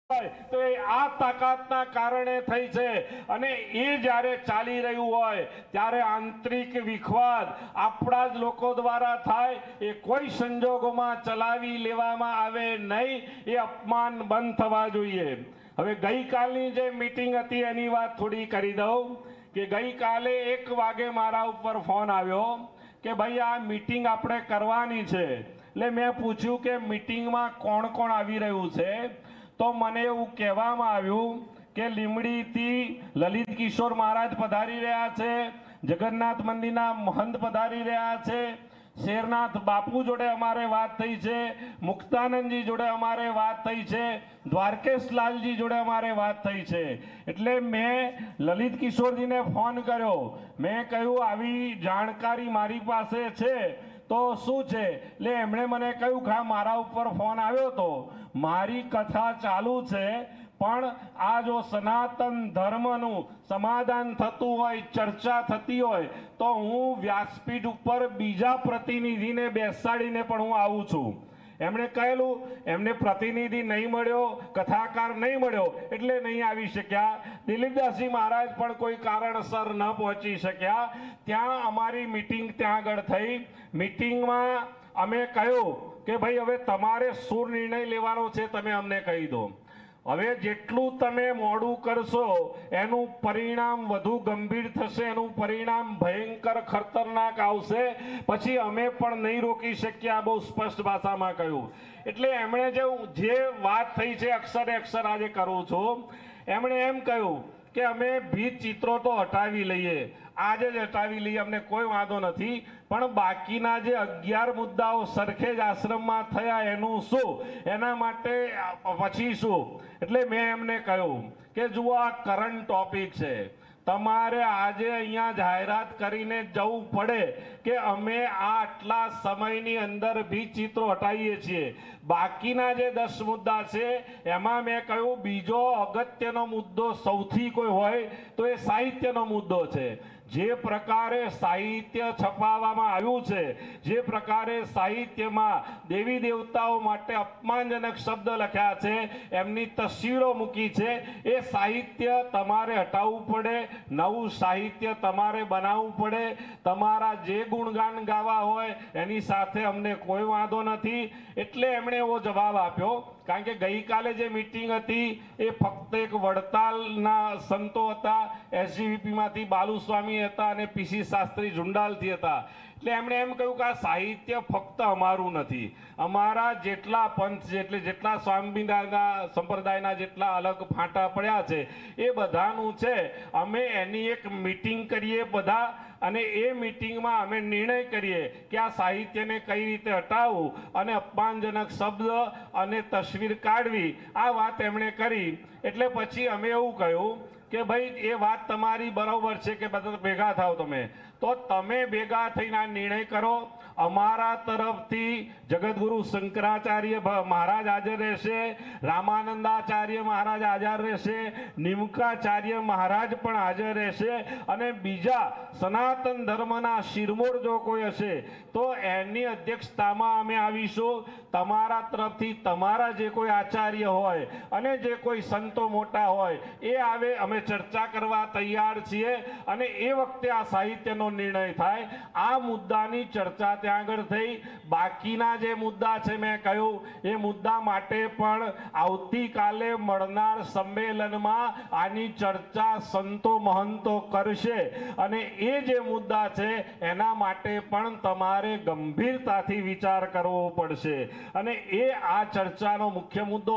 તો એ આ તાકાતના કારણે થઈ છે અને એ જ્યારે ચાલી રહ્યું હોય ત્યારે આંતરિક વિખવાદ આપણા જ લોકો દ્વારા થાય એ કોઈ સંજોગોમાં ચલાવી લેવામાં આવે નહીં, એ અપમાન બંધ થવા જોઈએ। હવે ગઈકાલની જે મીટિંગ હતી એની વાત થોડી કરી દઉં કે ગઈકાલે 1 વાગે મારા ઉપર ફોન આવ્યો કે ભાઈ આ મીટિંગ આપણે કરવાની છે। એટલે મેં પૂછ્યું કે મીટિંગમાં કોણ કોણ આવી રહ્યું છે, તો મને એવું કહેવામાં આવ્યું કે લીંબડીથી લલિત કિશોર મહારાજ પધારી રહ્યા છે, જગન્નાથ મંદિરના મહંત પધારી રહ્યા છે, શેરનાથ બાપુ જોડે અમારે વાત થઈ છે, મુક્તાનંદજી જોડે અમારે વાત થઈ છે, દ્વારકેશ લાલજી જોડે અમારે વાત થઈ છે। એટલે મેં લલિત કિશોરજીને ફોન કર્યો, મેં કહ્યું આવી જાણકારી મારી પાસે છે તો શું છે? એટલે એમણે મને કહ્યું કે મારા ઉપર ફોન આવ્યો તો મારી કથા ચાલુ છે, પણ આ જો સનાતન ધર્મનું સમાધાન થતું હોય, ચર્ચા થતી હોય તો હું વ્યાસપીઠ ઉપર બીજા પ્રતિનિધિને બેસાડીને પણ હું આવું છું। એમણે કહેલું એમને પ્રતિનિધિ નહીં મળ્યો, કથાકાર નહીં મળ્યો એટલે નહીં આવી શક્યા। દિલીપદાસજી મહારાજ પણ કોઈ કારણસર ન પહોંચી શક્યા। ત્યાં અમારી મીટિંગ ત્યાં આગળ થઈ। મીટિંગમાં અમે કહ્યું કે ભાઈ હવે તમારે શું નિર્ણય લેવાનો છે તમે અમને કહી દો। હવે જેટલું તમે મોડું કરશો એનું પરિણામ વધુ ગંભીર થશે, એનું પરિણામ ભયંકર ખતરનાક આવશે, પછી અમે પણ નહીં રોકી શકીએ, આ બહુ સ્પષ્ટ ભાષામાં કહ્યું। એટલે એમણે જે વાત થઈ છે અક્ષરે અક્ષર આજે કરું છું, એમણે એમ કહ્યું કે અમે ભીત ચિત્રો તો હટાવી લઈએ, આજે જ હટાવી લઈએ, અમને કોઈ વાંધો નથી, પણ બાકીના જે 11 મુદ્દાઓ સરખેજ આશ્રમમાં થયા એનું શું, એના માટે પછી શું? એટલે મેં એમને કહ્યું કે જુઓ આ કરંટ ટોપિક છે, તમારે આજે અહીંયા જાહેરાત કરીને જવું પડે કે અમે આટલા સમયની અંદર ભીત ચિત્રો હટાવીએ છીએ। બાકીના જે 10 મુદ્દા છે એમાં મેં કહ્યું બીજો અગત્યનો મુદ્દો સૌથી કોઈ હોય તો એ સાહિત્યનો મુદ્દો છે। જે પ્રકારે સાહિત્ય છપાવવામાં આવ્યું છે, જે પ્રકારે સાહિત્યમાં દેવી દેવતાઓ માટે અપમાનજનક શબ્દ લખ્યા છે, એમની તસવીરો મૂકી છે, એ સાહિત્ય તમારે હટાવવું પડે, નવું સાહિત્ય તમારે બનાવવું પડે। તમારા જે ગુણગાન ગાવા હોય એની સાથે અમને કોઈ વાંધો નથી। એટલે એમણે એવો જવાબ આપ્યો, કારણ કે ગઈકાલે જે મીટિંગ હતી એ ફક્ત એક વડતાલના સંતો હતા, એસજીવીપીમાંથી બાલુસ્વામી હતા અને પીસી શાસ્ત્રી ઝુંડાલથી હતા। એટલે એમણે એમ કહ્યું કે આ સાહિત્ય ફક્ત અમારું નથી, અમારા જેટલા પંથ જેટલા સ્વામિનારાયણના સંપ્રદાયના જેટલા અલગ ફાંટા પડ્યા છે એ બધાનું છે। અમે એની એક મીટિંગ કરીએ બધા, અને એ મીટિંગમાં અમે નિર્ણય કરીએ કે આ સાહિત્યને કઈ રીતે હટાવવું અને અપમાનજનક શબ્દ અને તસવીર કાઢવી, આ વાત એમણે કરી। એટલે પછી અમે એવું કહ્યું કે ભાઈ એ વાત તમારી બરાબર છે કે બધા ભેગા થાવ તમે, તો તમે ભેગા થઈને આ નિર્ણય કરો। અમારા તરફથી જગતગુરુ શંકરાચાર્ય મહારાજ હાજર રહેશે, રામાનંદાચાર્ય મહારાજ હાજર રહેશે, નિમકાચાર્ય મહારાજ પણ હાજર રહેશે, અને બીજા સનાતન ધર્મના શિરમોર જો કોઈ હશે તો એની અધ્યક્ષતામાં અમે આવીશું। તમારા તરફથી તમારા જે કોઈ આચાર્ય હોય અને જે કોઈ સંતો મોટા હોય એ આવે, અમે ચર્ચા કરવા તૈયાર છીએ, અને એ વખતે આ સાહિત્યનો નિર્ણય થાય। આ મુદ્દાની ચર્ચા ત્યાં આગળ થઈ। બાકીના જે મુદ્દા છે મેં કહ્યું એ મુદ્દા માટે પણ આવતીકાલે મળનાર સંમેલનમાં આની ચર્ચા સંતો મહંતો કરશે, અને એ જે મુદ્દા છે એના માટે પણ તમારે ગંભીરતાથી વિચાર કરવો પડશે। અને એ આ ચર્ચાનો મુખ્ય મુદ્દો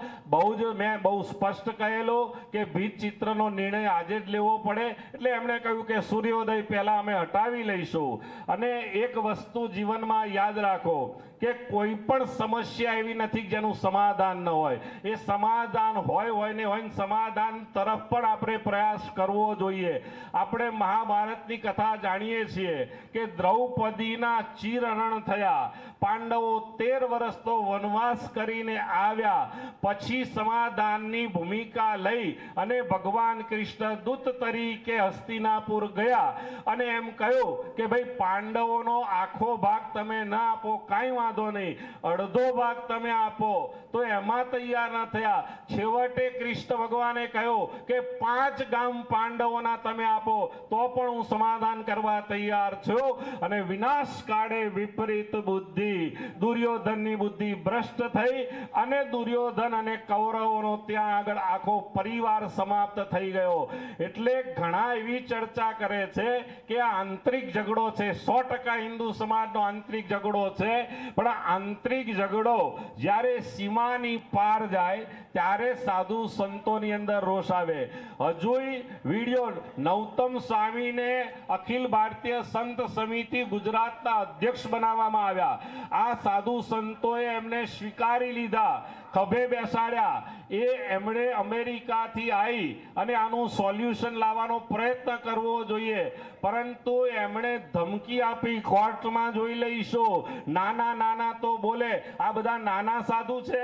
હતો। મેં બહુ સ્પષ્ટ કહેલું કે ભીત ચિત્રનો નિર્ણય આજે જ લેવો પડે। એટલે એમણે કહ્યું કે સૂર્યોદય પહેલા અમે હટાવી લઈશું। અને એક વસ્તુ જીવનમાં યાદ રાખો કે કોઈ પણ સમસ્યા એવી નથી જેનું સમાધાન ન હોય, એ સમાધાન હોય ને હોય, સમાધાન તરફ પણ આપણે પ્રયાસ કરવો જોઈએ। આપણે મહાભારતની કથા જાણીએ છીએ કે દ્રૌપદીના ચીરહરણ થયા, પાંડવો 13 વર્ષ તો વનવાસ કરીને આવ્યા, પછી સમાધાનની ભૂમિકા લઈ અને ભગવાન કૃષ્ણ દૂત તરીકે હસ્તિનાપુર ગયા અને એમ કહ્યું કે ભાઈ પાંડવોનો આખો આખો ભાગ તમે ના આપો કાંઈ વાંધો નહીં, અડધો ભાગ તમે આપો, તો એમાં તૈયાર ન થયા. છેવટે કૃષ્ણ ભગવાને કહ્યું કે 5 ગામ પાંડવોના તમે આપો તો પણ હું સમાધાન કરવા તૈયાર છું. અને વિનાશ કાળે વિપરીત બુદ્ધિ, દુર્યોધનની બુદ્ધિ ભ્રષ્ટ થઈ અને દુર્યોધન અને કૌરવોનો ત્યાં આગળ આખો પરિવાર સમાપ્ત થઈ ગયો. એટલે ઘણા એવી ચર્ચા કરે છે કે આ આંતરિક ઝઘડો છે, 100% હિન્દુ સમાજનો આંતરિક ઝઘડો છે. પણ આ આંતરિક ઝઘડો જ્યારે સીમાની પાર જાય ત્યારે સાધુ સંતોની અંદર રોષ આવે. હજુય વિડીયો નૌતમ સ્વામીને અખિલ ભારતીય સંત સમિતિ ગુજરાતના અધ્યક્ષ બનાવવામાં આવ્યા. આ સાધુ સંતોએ એમને સ્વીકારી લીધા, ખભે બેસાડ્યા. એમણે અમેરિકાથી આવી અને આનું સોલ્યુશન લાવવાનો પ્રયત્ન કરવો જોઈએ, પરંતુ એમણે ધમકી આપી કોર્ટમાં જોઈ લઈશું. નાના નાના તો બોલે. આ બધા નાના સાધુ છે,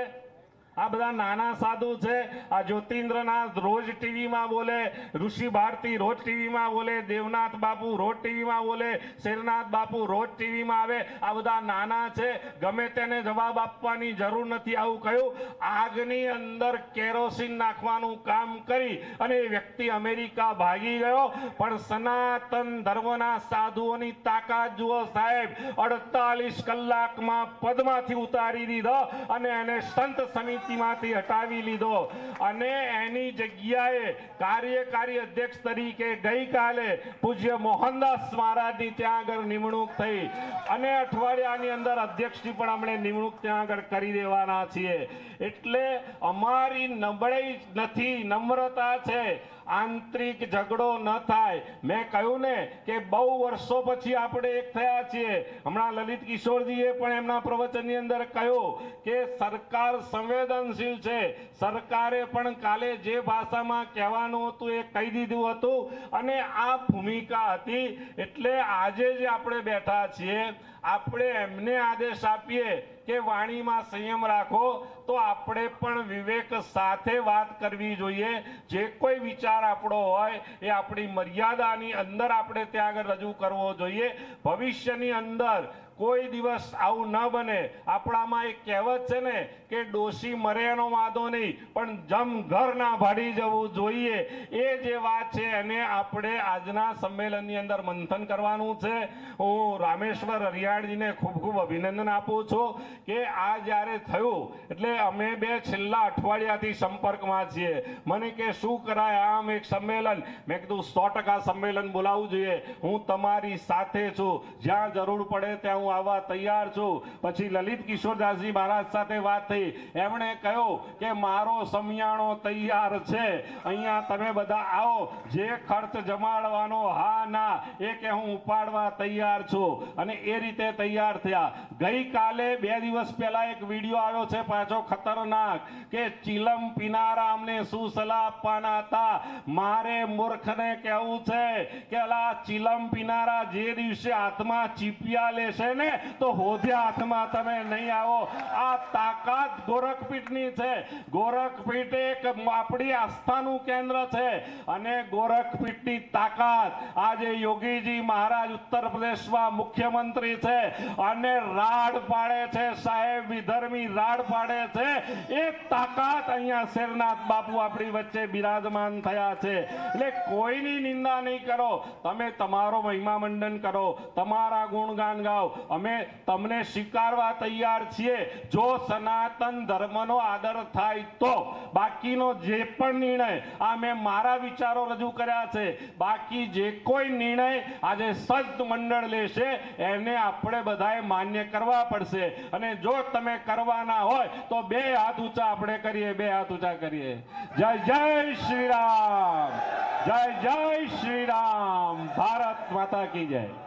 આ બધા નાના સાધુ છે. આ જ્યોતિન્દ્રનાથ રોજ ટીવીમાં બોલે, ઋષિ ભારતી રોજ ટીવીમાં બોલે, દેવનાથ બાપુ રોજ ટીવીમાં બોલે, શેરનાથ બાપુ રોજ ટીવીમાં આવે. આ બધા નાના છે, ગમે તેને જવાબ આપવાની જરૂર નથી. આવું કહ્યું, આગની અંદર કેરોસીન નાખવાનું કામ કરી અને એ વ્યક્તિ અમેરિકા ભાગી ગયો. પણ સનાતન ધર્મના સાધુઓની તાકાત જુઓ સાહેબ, 48 કલાકમાં પદમાંથી ઉતારી દીધો અને એને સંત સમિતિ માંથી હટાવી લીધો. અને એની જગ્યાએ કાર્યકારી અધ્યક્ષ તરીકે ગઈકાલે પૂજ્ય મોહનદાસ મહારાજની ત્યાં આગળ નિમણૂક થઈ અને અઠવાડિયાની અંદર અધ્યક્ષની પણ આપણે નિમણૂક ત્યાં આગળ કરી દેવાના છીએ. એટલે અમારી નબળાઈ નથી, નમ્રતા છે. આંતરિક ઝઘડો ન થાય. મેં કહ્યું ને કે બહુ વર્ષો પછી આપણે એક થયા છીએ. હમણાં લલિત કિશોરજીએ પણ એમના પ્રવચનની અંદર કહ્યું કે સરકાર સંવેદનશીલ છે. સરકારે પણ કાલે જે ભાષામાં કહેવાનું હતું એ કહી દીધું હતું અને આ ભૂમિકા હતી. એટલે આજે જે આપણે બેઠા છીએ, આપણે એમને આદેશ આપીએ કે વાણીમાં સંયમ રાખો, તો આપણે પણ વિવેક સાથે વાત કરવી જોઈએ. જે કોઈ વિચાર આપણો હોય એ આપણી મર્યાદાની અંદર આપણે ત્યાં આગળ રજૂ કરવો જોઈએ. ભવિષ્યની અંદર કોઈ દિવસ આવું ન બને. આપણામાં એક કહેવત છે ને કે ડોશી મરે એનો વાંધો નહીં, પણ જમ ઘર ના ભાડી જવું જોઈએ. એ જે વાત છે એને આપણે આજના સંમેલનની અંદર મંથન કરવાનું છે. હું રામેશ્વર હરિયાળજીને ખૂબ ખૂબ અભિનંદન આપું છું કે આ જ્યારે થયું એટલે અમે બે છેલ્લા અઠવાડિયાથી સંપર્કમાં છીએ. મને કે શું કરાય આમ એક સંમેલન. મેં કીધું 100% સંમેલન બોલાવવું જોઈએ. હું તમારી સાથે છું, જ્યાં જરૂર પડે ત્યાં આવવા તૈયાર છું. પછી લલિત કિશોરદાસજી મહારાજ સાથે વાત થઈ. એમણે કહ્યું કે મારો સમિયાણો તૈયાર છે, અહીંયા તમે બધા આવો, જે ખર્ચ જમાડવાનો હા ના એ કે હું ઉપાડવા તૈયાર છું. અને એ રીતે તૈયાર થયા. ગઈકાલે 2 દિવસ પહેલા એક વિડીયો આવ્યો છે પાછો ખતરનાક કે ચિલમ પીનારા અમને શું સલાહ આપવાના હતા. મારે મૂર્ખને કહેવું છે કે અલા ચિલમ પીનારા જે દિવસે હાથમાં ચીપિયા લેશે ને તો હોદ્યા હાથમાં તમે નહીં આવો. આ તાકાત ગોરખપીઠની છે. ગોરખપીઠ એક આપણી આસ્થાનું કેન્દ્ર છે અને ગોરખપીઠની તાકાત આજે યોગીજી મહારાજ ઉત્તર પ્રદેશમાં મુખ્યમંત્રી છે અને રાડ પાડે છે સાહેબ, વિધર્મી રાડ પાડે છે. એ તાકાત અહીંયા શેરનાથ બાપુ આપણી વચ્ચે બિરાજમાન થયા છે. એટલે કોઈની નિંદા નહીં કરો, તમે તમારો મહિમા મંડન કરો, તમારા ગુણગાન ગાઓ. અમે તમને સ્વીકારવા તૈયાર છીએ જો સનાતન ધર્મનો આદર થાય તો. બાકીનો જે પણ નિર્ણય, આ મેં મારા વિચારો રજૂ કર્યા છે, બાકી જે કોઈ નિર્ણય આજે સંત મંડળ લેશે એને આપણે બધાએ માન્ય કરવા પડશે. અને જો તમે કરવાના હોય તો 2 હાથ ઊંચા આપણે કરીએ, 2 હાથ ઊંચા કરીએ. જય જય શ્રી રામ, જય જય શ્રી રામ. ભારત માતા કી જય.